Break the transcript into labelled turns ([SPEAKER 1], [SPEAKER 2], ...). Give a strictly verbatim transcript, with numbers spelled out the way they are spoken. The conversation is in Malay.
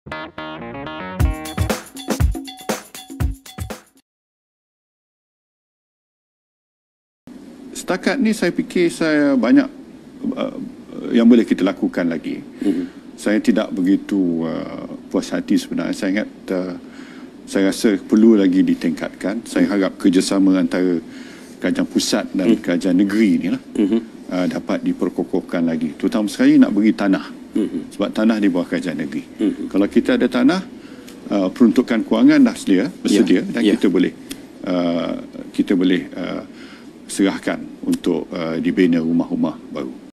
[SPEAKER 1] Setakat ni saya fikir saya banyak uh, yang boleh kita lakukan lagi. Mm-hmm. Saya tidak begitu uh, puas hati sebenarnya. Saya ingat uh, saya rasa perlu lagi ditingkatkan. Saya harap kerjasama antara kerajaan pusat dan mm. kerajaan negeri ni lah, mm-hmm. uh, dapat diperkokohkan lagi. Terutama sekali nak beri tanah. Mm-hmm. Sebab tanah di bawah kerajaan negeri. Mm-hmm. Kalau kita ada tanah, uh, peruntukan kewangan dah sedia, bersedia, yeah. dan yeah. kita boleh uh, kita boleh uh, serahkan untuk uh, dibina rumah-rumah baru.